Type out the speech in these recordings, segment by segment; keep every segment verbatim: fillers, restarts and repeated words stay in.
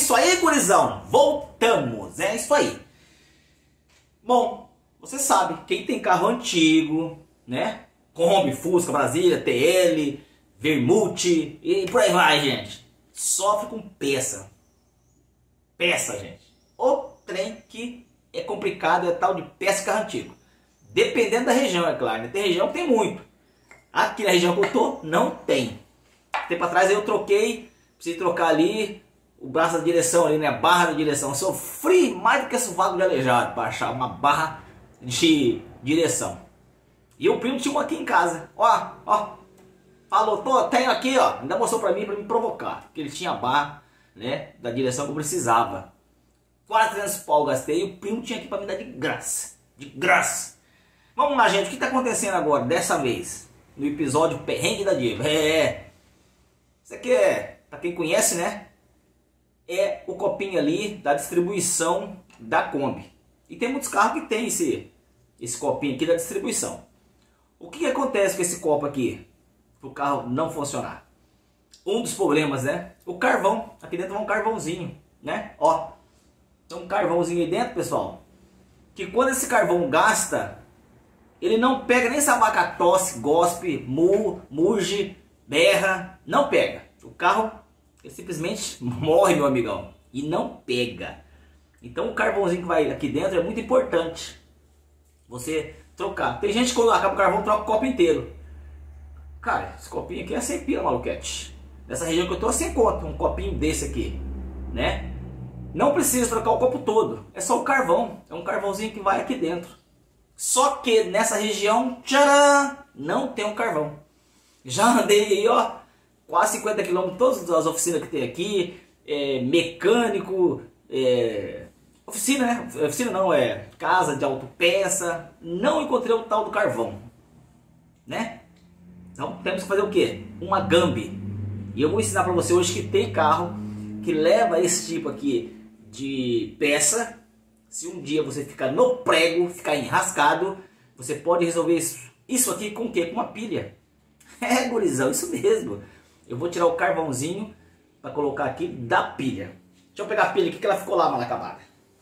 isso aí, gurizão. Voltamos. É isso aí. Bom, você sabe, quem tem carro antigo, né? Kombi, Fusca, Brasília, T L, Vermute e por aí vai, gente. Sofre com peça. Peça, gente. O trem que é complicado é tal de peça de carro antigo. Dependendo da região, é claro. Né? Tem região que tem muito. Aqui na região que eu tô, não tem. Tempo atrás eu troquei, precisei trocar ali o braço da direção ali, né? A barra da direção. Eu sofri mais do que sovaco de aleijado para achar uma barra de direção. E o primo tinha uma aqui em casa. Ó, ó. Falou, tô, tenho aqui, ó. Ainda mostrou pra mim, pra me provocar. Porque ele tinha a barra, né? Da direção que eu precisava. Quase trezentos pau eu gastei e o primo tinha aqui pra me dar de graça. De graça. Vamos lá, gente. O que tá acontecendo agora, dessa vez? No episódio Perrengue da Diva. É. Isso aqui é, pra quem conhece, né? É o copinho ali da distribuição da Kombi. E tem muitos carros que tem esse, esse copinho aqui da distribuição. O que, que acontece com esse copo aqui? Para o carro não funcionar. Um dos problemas, né? O carvão. Aqui dentro vai um carvãozinho, né? Ó. Tem um carvãozinho aí dentro, pessoal. Que quando esse carvão gasta, ele não pega nem se a vaca tosse, gospe, mu, muge, berra. Não pega. O carro ele simplesmente morre, meu amigão. E não pega. Então o carvãozinho que vai aqui dentro é muito importante. Você trocar. Tem gente que quando acaba o carvão troca o copo inteiro. Cara, esse copinho aqui é cem pila, maluquete. Nessa região que eu tô, sem conta um copinho desse aqui, né? Não precisa trocar o copo todo. É só o carvão. É um carvãozinho que vai aqui dentro. Só que nessa região, tcharam, não tem um carvão. Já andei aí, ó, quase cinquenta quilômetros, todas as oficinas que tem aqui. É, mecânico, é, oficina, né? Oficina não, é casa de autopeça. Não encontrei o tal do carvão, né? Então temos que fazer o que? Uma gambi. E eu vou ensinar para você hoje que tem carro que leva esse tipo aqui de peça. Se um dia você ficar no prego, ficar enrascado, você pode resolver isso, isso aqui com o quê? Com uma pilha. É, gurizão, isso mesmo. Eu vou tirar o carvãozinho para colocar aqui da pilha. Deixa eu pegar a pilha aqui que ela ficou lá mal acabada.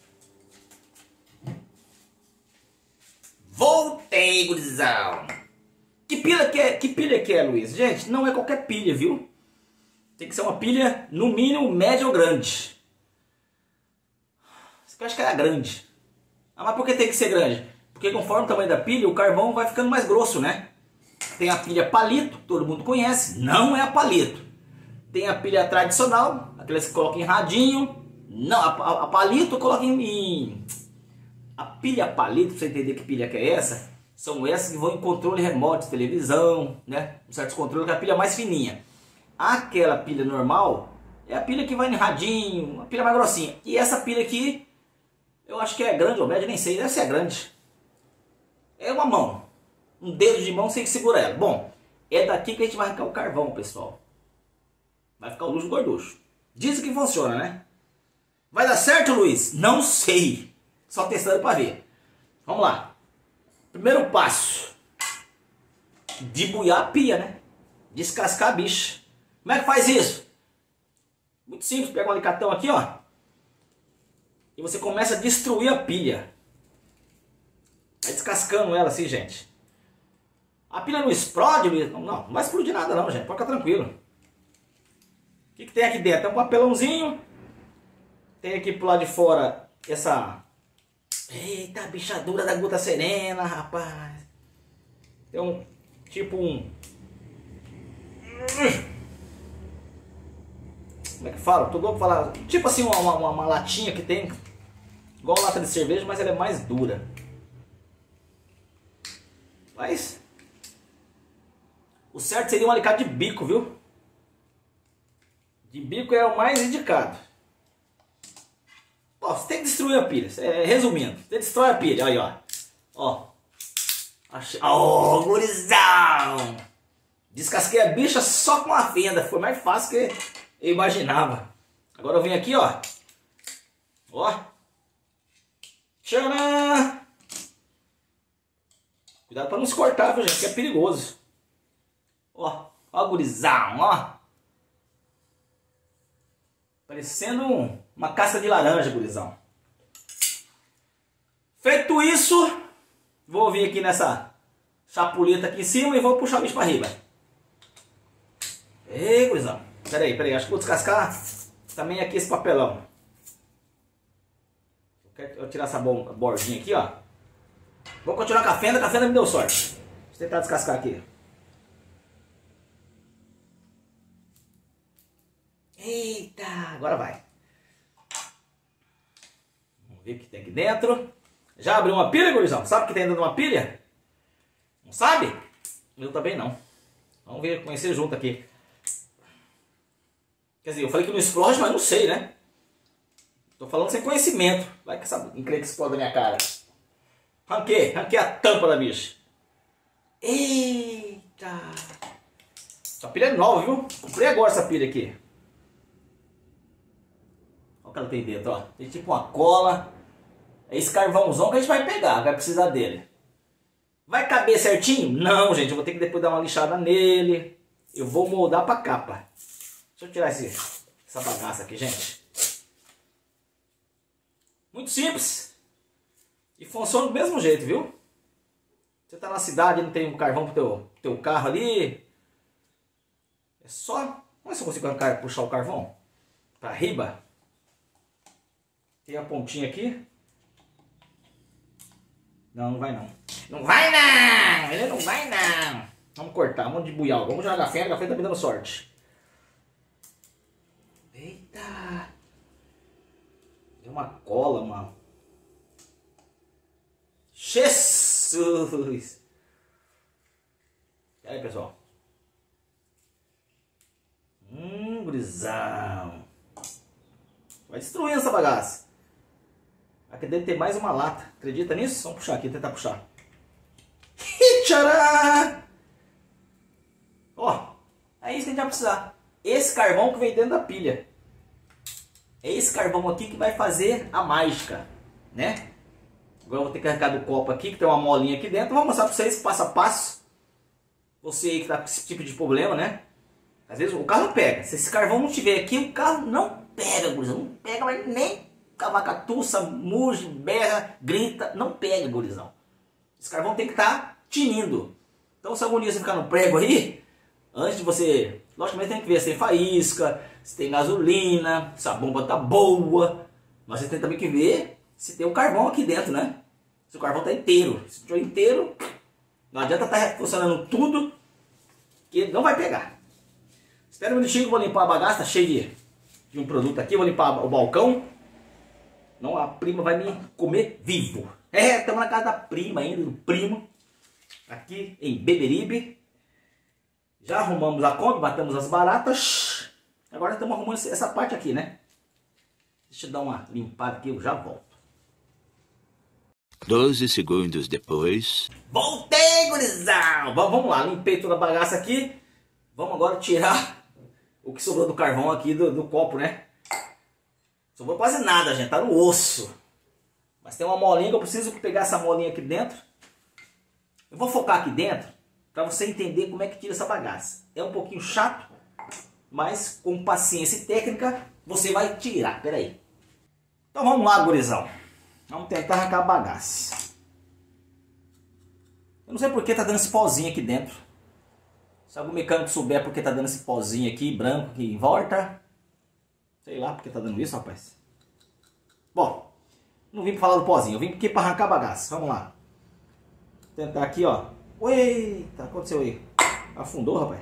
Voltei, gurizão. Que pilha que é, que pilha que é, Luiz? Gente, não é qualquer pilha, viu? Tem que ser uma pilha, no mínimo, média ou grande. Isso aqui eu acho que era grande. Ah, mas por que tem que ser grande? Porque conforme o tamanho da pilha, o carvão vai ficando mais grosso, né? Tem a pilha palito, todo mundo conhece. Não é a palito. Tem a pilha tradicional, aquelas que colocam em radinho. Não, a, a, a palito coloca em, em... A pilha palito, pra você entender que pilha que é essa, são essas que vão em controle remoto de televisão, né? Um certos controles, que é a pilha mais fininha. Aquela pilha normal é a pilha que vai em radinho, uma pilha mais grossinha. E essa pilha aqui, eu acho que é grande ou média, nem sei, deve ser grande. É uma mão, um dedo de mão sem que segura ela. Bom, é daqui que a gente vai arrancar o carvão, pessoal. Vai ficar o luxo gorducho. Diz que funciona, né? Vai dar certo, Luiz? Não sei. Só testando para ver. Vamos lá. Primeiro passo. Debuiar a pia, né? Descascar a bicha. Como é que faz isso? Muito simples. Pega um alicatão aqui, ó. E você começa a destruir a pilha. Vai descascando ela assim, gente. A pilha não explode, Luiz? Não, não vai explodir nada não, gente. Pode ficar tranquilo. O que, que tem aqui dentro? Tem um papelãozinho. Tem aqui pro lado de fora essa... Eita, bichadura da Gota Serena, rapaz. Tem um... Tipo um... Como é que fala? Tô louco pra falar. Tipo assim, uma, uma, uma latinha que tem. Igual lata de cerveja, mas ela é mais dura. Mas... O certo seria um alicate de bico, viu? De bico é o mais indicado. Ó, você tem que destruir a pilha. É, resumindo, você destrói a pilha. Aí, ó. Ó. Achei... Ó, gurizão! Descasquei a bicha só com a fenda. Foi mais fácil que eu imaginava. Agora eu venho aqui, ó. Ó. Tcharam! Cuidado pra não se cortar, viu, gente? Que é perigoso. Ó. Ó, gurizão, ó. Parecendo um, uma casca de laranja, gurizão. Feito isso, vou vir aqui nessa chapuleta aqui em cima e vou puxar o bicho para riba. Ei, gurizão. Pera aí, pera aí. Acho que vou descascar também aqui esse papelão. Eu quero tirar essa bordinha aqui, ó. Vou continuar com a fenda, que a fenda me deu sorte. Deixa eu tentar descascar aqui. Eita, agora vai. Vamos ver o que tem aqui dentro. Já abriu uma pilha, gurizão? Sabe o que tem dentro de uma pilha? Não sabe? Eu também não. Vamos ver, conhecer junto aqui. Quer dizer, eu falei que não explode, mas não sei, né? Tô falando sem conhecimento. Vai que essa encrenca explode na minha cara. Ranquei, ranquei a tampa da bicha. Eita! Essa pilha é nova, viu? Comprei agora essa pilha aqui. Olha o que ela tem dentro, ó. Tem tipo uma cola. É esse carvãozão que a gente vai pegar, vai precisar dele. Vai caber certinho? Não, gente. Eu vou ter que depois dar uma lixada nele. Eu vou moldar pra capa. Deixa eu tirar esse, essa bagaça aqui, gente. Muito simples. E funciona do mesmo jeito, viu? Você tá na cidade e não tem um carvão pro teu, teu carro ali. É só... Vamos ver se eu consigo arrancar, puxar o carvão pra riba. Tem a pontinha aqui. Não, não vai não. Não vai não! Ele não vai não! Vamos cortar, um monte de buial. Vamos jogar a fenda, a fenda tá me dando sorte. Eita! Deu uma cola, mano. Jesus! E aí, pessoal? Hum, gurizão. Vai destruindo essa bagaça. Aqui deve ter mais uma lata. Acredita nisso? Vamos puxar aqui, tentar puxar. Tcharam! Ó, é isso que a gente vai precisar. Esse carvão que vem dentro da pilha. É esse carvão aqui que vai fazer a mágica, né? Agora eu vou ter que arrancar do copo aqui, que tem uma molinha aqui dentro. Vou mostrar para vocês passo a passo. Você aí que tá com esse tipo de problema, né? Às vezes o carro pega. Se esse carvão não tiver aqui, o carro não pega, gurizão. Não pega, mas nem cavacatuça, muge, berra, grita. Não pega, gurizão. Esse carvão tem que estar tá tinindo. Então se algum dia você ficar no prego aí, antes de você... Logicamente tem que ver se tem faísca, se tem gasolina, se a bomba tá boa. Mas você tem também que ver se tem o carvão aqui dentro, né? Se o carvão tá inteiro. Se estiver inteiro, não adianta estar tá funcionando tudo, que não vai pegar. Espera um minutinho que eu vou limpar a bagaça, tá cheio de, de um produto aqui. Vou limpar o balcão. Não, a prima vai me comer vivo. É, estamos na casa da prima ainda, do primo. Aqui em Beberibe. Já arrumamos a Kombi, batemos as baratas. Agora estamos arrumando essa parte aqui, né? Deixa eu dar uma limpada aqui, eu já volto. doze segundos depois. Voltei, gurizão! Vamos lá, limpei toda a bagaça aqui. Vamos agora tirar o que sobrou do carvão aqui do, do copo, né? Sobrou quase nada, gente, tá no osso. Mas tem uma molinha que eu preciso pegar essa molinha aqui dentro. Eu vou focar aqui dentro para você entender como é que tira essa bagaça. É um pouquinho chato, mas com paciência e técnica você vai tirar. Pera aí. Então vamos lá, gurizão. Vamos tentar arrancar a bagaça. Eu não sei porque tá dando esse pozinho aqui dentro. Se algum mecânico souber porque tá dando esse pozinho aqui, branco, aqui em volta. Sei lá porque tá dando isso, rapaz. Bom, não vim pra falar do pozinho. Eu vim aqui pra arrancar a bagaça. Vamos lá. Vou tentar aqui, ó. Eita, aconteceu aí. Afundou, rapaz.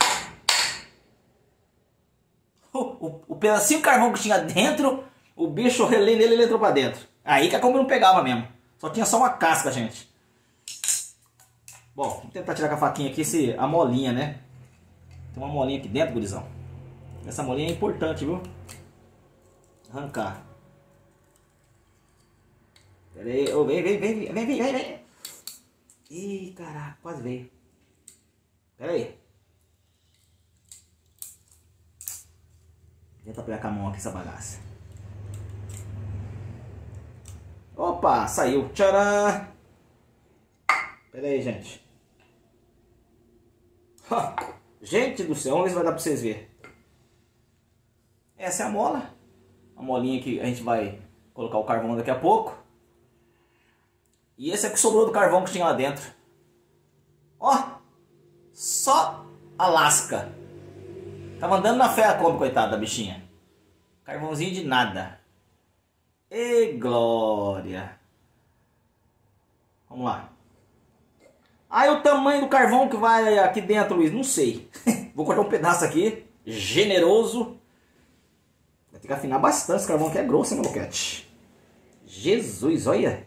O, o, o pedacinho de carvão que tinha dentro, o bicho relei nele, ele entrou pra dentro. Aí que a Kombi não pegava mesmo. Só tinha só uma casca, gente. Bom, vamos tentar tirar com a faquinha aqui esse, a molinha, né? Tem uma molinha aqui dentro, gurizão. Essa molinha é importante, viu? Arrancar. Pera aí. Oh, vem, vem, vem, vem, vem, vem, vem. Ih, caraca, quase veio. Pera aí. Tenta pegar com a mão aqui essa bagaça. Opa, saiu. Tcharam! Pera aí, gente. Gente do céu, vamos ver se vai dar pra vocês verem. Essa é a mola. a molinha que a gente vai colocar o carvão daqui a pouco. E esse é o que sobrou do carvão que tinha lá dentro. Ó, só a lasca. Tava andando na fé a Kombi, coitada da bichinha. Carvãozinho de nada. E glória. Vamos lá. Aí o tamanho do carvão que vai aqui dentro, Luiz, não sei. Vou cortar um pedaço aqui, generoso. Vai ter que afinar bastante esse carvão que é grosso, hein, meu boquete. Jesus, olha.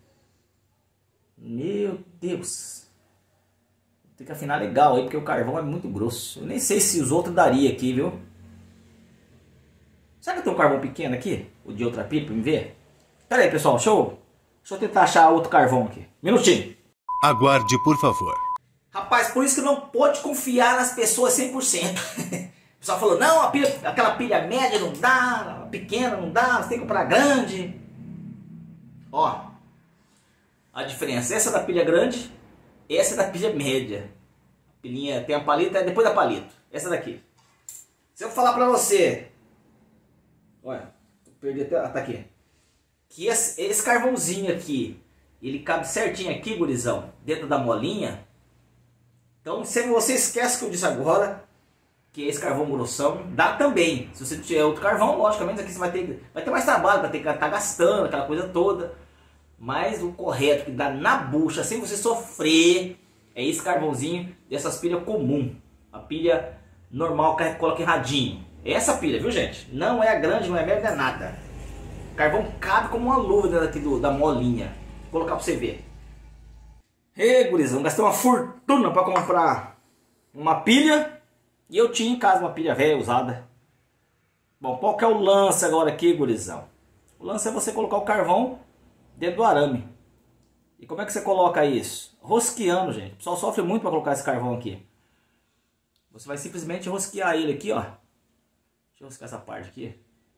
Meu Deus. Tem que afinar legal aí, porque o carvão é muito grosso. Eu nem sei se os outros daria aqui, viu? Será que eu tenho um carvão pequeno aqui? O de outra pipa, pra me ver? Pera aí, pessoal, deixa eu, deixa eu tentar achar outro carvão aqui. Minutinho. Aguarde, por favor. Rapaz, por isso que não pode confiar nas pessoas cem por cento. O pessoal falou, não, a pilha, aquela pilha média não dá, a pequena não dá, você tem que comprar grande. Ó, a diferença, essa é da pilha grande, essa é da pilha média. A pilhinha tem a palita, é depois da palito. Essa daqui. Se eu falar pra você, olha, perdi até, tá aqui. Que esse, esse carvãozinho aqui, ele cabe certinho aqui, gurizão, dentro da molinha. Então, se você esquece o que eu disse agora, que esse carvão grossão, dá também. Se você tiver outro carvão, logicamente aqui você vai ter, vai ter mais trabalho, vai ter que estar gastando aquela coisa toda. Mas o correto, que dá na bucha, sem você sofrer, é esse carvãozinho dessas pilhas comum. A pilha normal que coloca em radinho. Essa pilha, viu, gente? Não é a grande, não é a média, não é nada. O carvão cabe como uma luva dentro aqui do, da molinha. Vou colocar pra você ver. Ê, gurizão, gastei uma fortuna pra comprar uma pilha. E eu tinha em casa uma pilha velha, usada. Bom, qual que é o lance agora aqui, gurizão? O lance é você colocar o carvão dentro do arame. E como é que você coloca isso? Rosqueando, gente. O pessoal sofre muito pra colocar esse carvão aqui. Você vai simplesmente rosquear ele aqui, ó. Deixa eu rosquear essa parte aqui.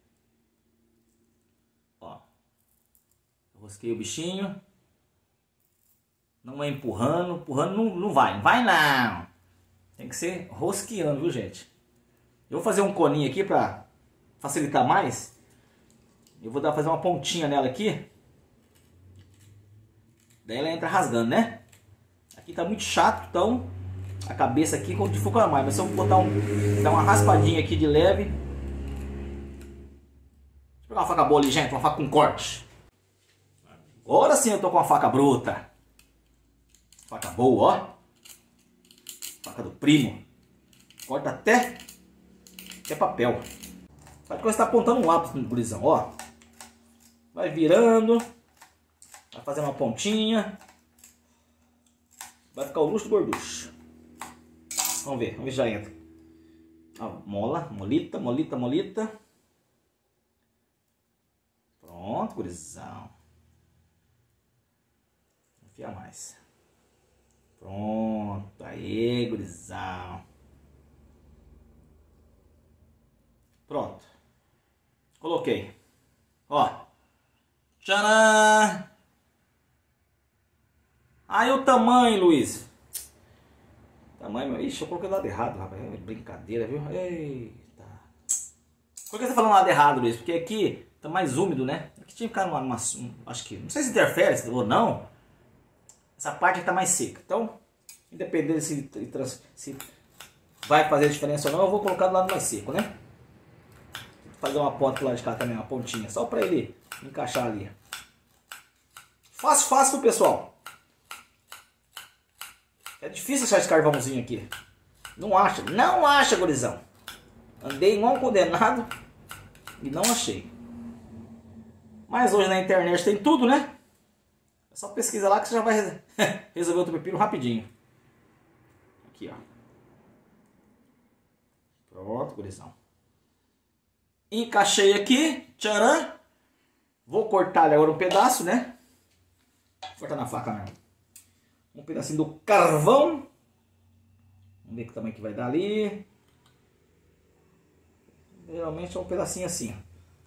Ó. Rosquei o bichinho. Não é empurrando. Empurrando não, não vai. Não vai não. Tem que ser rosqueando, viu, gente? Eu vou fazer um coninho aqui pra facilitar mais. Eu vou dar, fazer uma pontinha nela aqui. Daí ela entra rasgando, né? Aqui tá muito chato, então a cabeça aqui dificulta mais. Mas se eu botar um, dar uma raspadinha aqui de leve. Deixa eu pegar uma faca boa ali, gente. Uma faca com corte. Agora sim eu tô com uma faca bruta. Faca boa, ó. Faca do primo. Corta até, até papel. Pode começar apontando um lápis no gurizão, ó. Vai virando. Vai fazer uma pontinha. Vai ficar o luxo do gorducho. Vamos ver, vamos ver se já entra. Ó, mola, molita, molita, molita. Pronto, gurizão. Vou enfiar mais. Pronto, aí, gurizão. Pronto. Coloquei. Ó. Tcharam! Aí o tamanho, Luiz. Tamanho, meu. Ixi, eu coloquei do lado errado, rapaz. É brincadeira, viu? Eita. Por que você tá falando lado errado, Luiz? Porque aqui tá mais úmido, né? Aqui tinha que ficar numa, numa. Acho que. Não sei se interfere ou não. Essa parte aqui tá mais seca. Então, independente se, se vai fazer diferença ou não, eu vou colocar do lado mais seco, né? Vou fazer uma ponta do lado de cá também, uma pontinha. Só pra ele encaixar ali. Fácil, fácil, pessoal. É difícil achar esse carvãozinho aqui. Não acha, não acha, gurizão. Andei igual um condenado e não achei. Mas hoje na internet tem tudo, né? É só pesquisa lá que você já vai resolver o teu pepino rapidinho. Aqui, ó. Pronto, gurizão. Encaixei aqui. Tcharam. Vou cortar agora um pedaço, né? Vou cortar na faca mesmo. Um pedacinho do carvão. Vamos ver que tamanho que vai dar ali. Geralmente é um pedacinho assim, ó.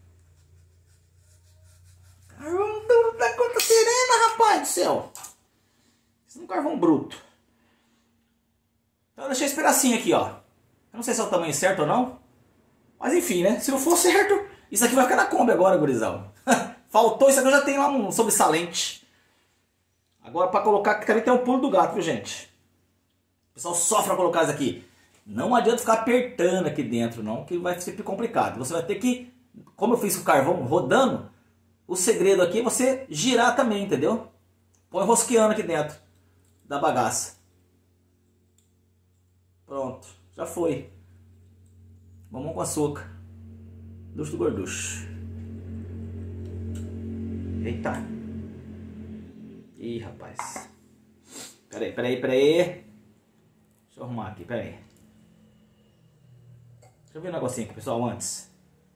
Carvão duro da conta serena, rapaz do céu. Isso é um carvão bruto. Então eu deixei esse pedacinho aqui, ó. Eu não sei se é o tamanho certo ou não. Mas enfim, né? Se não for certo, Isso aqui vai ficar na Kombi agora, gurizão. Faltou isso aqui, eu já tenho lá um sobressalente. Agora para colocar aqui também tem o pulo do gato, viu, gente? O pessoal sofre para colocar isso aqui. Não adianta ficar apertando aqui dentro, não, que vai ser complicado. Você vai ter que, como eu fiz com o carvão rodando, o segredo aqui é você girar também, entendeu? Põe rosqueando aqui dentro da bagaça. Pronto, já foi. Mamão com açúcar. Luxo do gorducho. Eita. Ih, rapaz. Peraí, peraí, peraí. Deixa eu arrumar aqui, peraí. Deixa eu ver um negocinho aqui, pessoal, antes.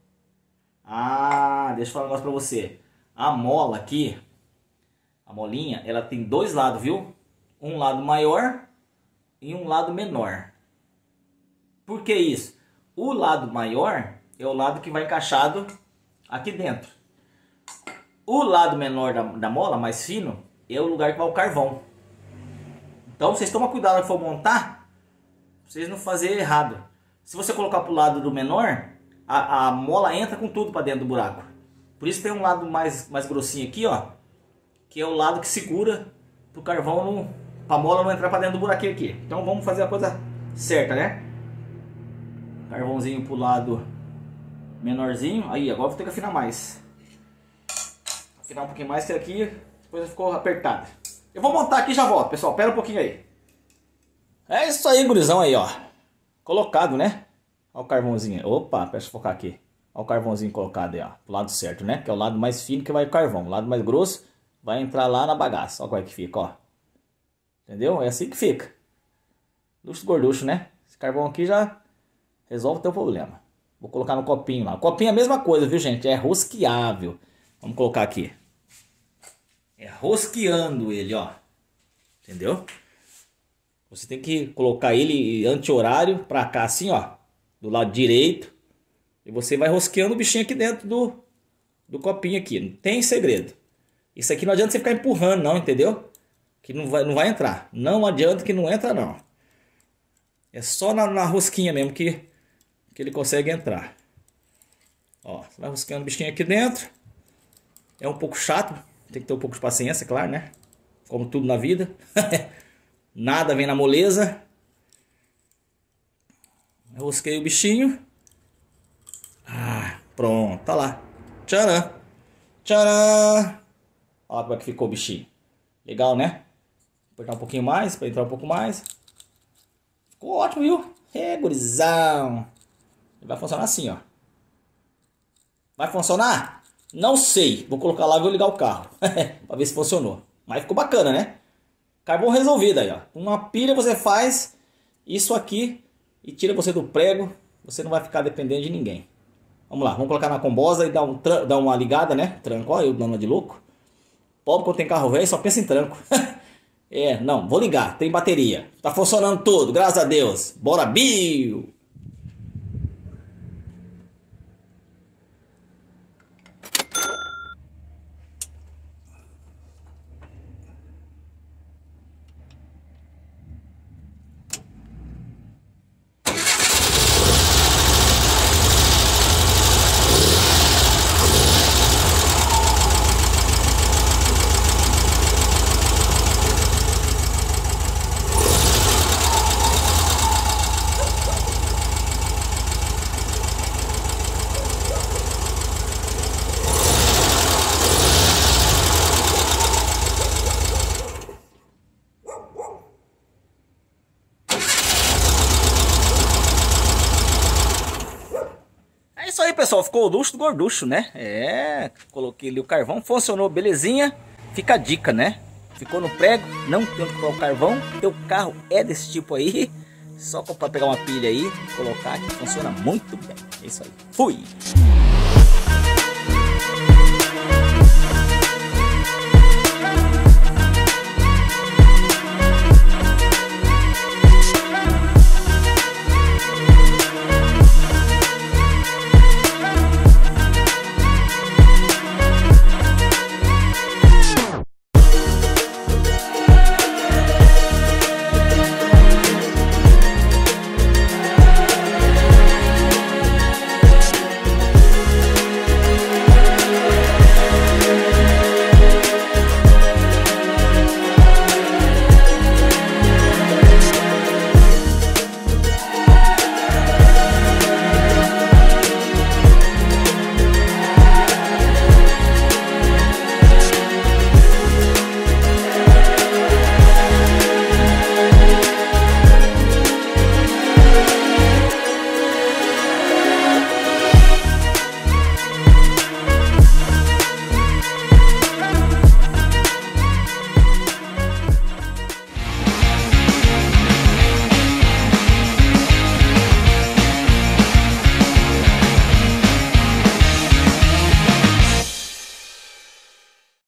Ah, deixa eu falar um negócio pra você. A mola aqui, a molinha, ela tem dois lados, viu? Um lado maior e um lado menor. Por que isso? O lado maior é o lado que vai encaixado aqui dentro. O lado menor da, da mola, mais fino, é o lugar que vai o carvão. Então vocês tomam cuidado na hora que for montar, pra vocês não fazerem errado. Se você colocar pro lado do menor, a, a mola entra com tudo para dentro do buraco. Por isso tem um lado mais, mais grossinho aqui, ó, que é o lado que segura pro carvão, não, pra mola não entrar para dentro do buraquinho aqui. Então vamos fazer a coisa certa, né? Carvãozinho pro lado menorzinho. Aí, agora vou ter que afinar mais. Afinar um pouquinho mais, que aqui a coisa ficou apertada. Eu vou montar aqui e já volto, pessoal. Pera um pouquinho aí. É isso aí, gurizão aí, ó. Colocado, né? Olha o carvãozinho. Opa, deixa eu focar aqui. Olha o carvãozinho colocado aí, ó. Pro lado certo, né? Que é o lado mais fino que vai o carvão. O lado mais grosso vai entrar lá na bagaça. Olha como é que fica, ó. Entendeu? É assim que fica. Luxo gorducho, né? Esse carvão aqui já resolve o teu problema. Vou colocar no copinho lá. O copinho é a mesma coisa, viu, gente? É rosqueável. Vamos colocar aqui. É rosqueando ele, ó. Entendeu? Você tem que colocar ele anti-horário pra cá, assim, ó. Do lado direito. E você vai rosqueando o bichinho aqui dentro do, do copinho aqui. Não tem segredo. Isso aqui não adianta você ficar empurrando, não, entendeu? Que não vai, não vai entrar. Não adianta que não entra, não. É só na, na rosquinha mesmo que, que ele consegue entrar. Ó, você vai rosqueando o bichinho aqui dentro. É um pouco chato. Tem que ter um pouco de paciência, claro, né? Como tudo na vida. Nada vem na moleza. Eu rosquei o bichinho. Ah, pronto, tá lá. Tcharam. Tcharam. Olha como é que ficou o bichinho. Legal, né? Vou apertar um pouquinho mais, para entrar um pouco mais. Ficou ótimo, viu? É, gurizão. Vai funcionar assim, ó. Vai funcionar? Não sei. Vou colocar lá e vou ligar o carro. Pra ver se funcionou. Mas ficou bacana, né? Carvão resolvido aí, ó. Uma pilha você faz isso aqui e tira você do prego. Você não vai ficar dependendo de ninguém. Vamos lá, vamos colocar na combosa e dar, um dar uma ligada, né? Tranco, ó, eu dando uma de louco. Pobre quando tem carro velho só pensa em tranco. É, não, vou ligar, tem bateria. Tá funcionando tudo, graças a Deus. Bora, Bill! Isso aí, pessoal, ficou o luxo do gorducho, né? É, coloquei ali o carvão, funcionou belezinha. Fica a dica, né? Ficou no prego, não tem que colocar o carvão. Teu carro é desse tipo aí. Só para pegar uma pilha aí, colocar que funciona muito bem. É isso aí. Fui!